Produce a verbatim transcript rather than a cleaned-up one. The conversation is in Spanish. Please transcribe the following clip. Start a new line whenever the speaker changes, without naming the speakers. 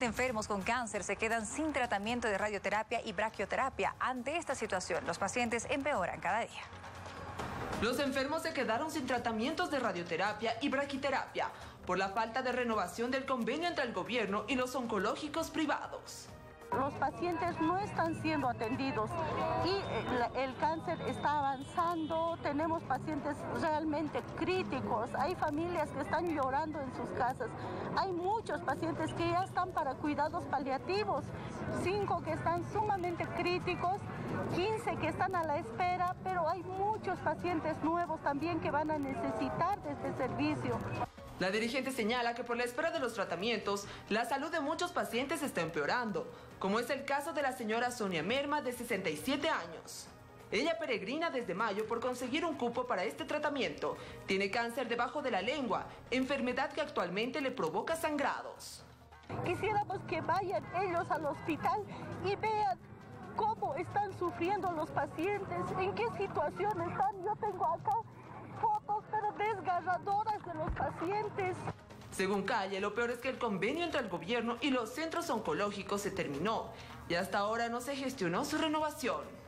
Enfermos con cáncer se quedan sin tratamiento de radioterapia y braquioterapia. Ante esta situación, los pacientes empeoran cada día.
Los enfermos se quedaron sin tratamientos de radioterapia y braquiterapia por la falta de renovación del convenio entre el gobierno y los oncológicos privados.
Los pacientes no están siendo atendidos y el cáncer está avanzando, tenemos pacientes realmente críticos, hay familias que están llorando en sus casas, hay muchos pacientes que ya están para cuidados paliativos, cinco que están sumamente críticos, quince que están a la espera, pero hay muchos pacientes nuevos también que van a necesitar de este servicio.
La dirigente señala que por la espera de los tratamientos, la salud de muchos pacientes está empeorando, como es el caso de la señora Sonia Merma, de sesenta y siete años. Ella peregrina desde mayo por conseguir un cupo para este tratamiento. Tiene cáncer debajo de la lengua, enfermedad que actualmente le provoca sangrados.
Quisiéramos que vayan ellos al hospital y vean cómo están sufriendo los pacientes, en qué situación están. Yo tengo acá fotos, pero desgarradoras de los pacientes.
Según Calle, lo peor es que el convenio entre el gobierno y los centros oncológicos se terminó y hasta ahora no se gestionó su renovación.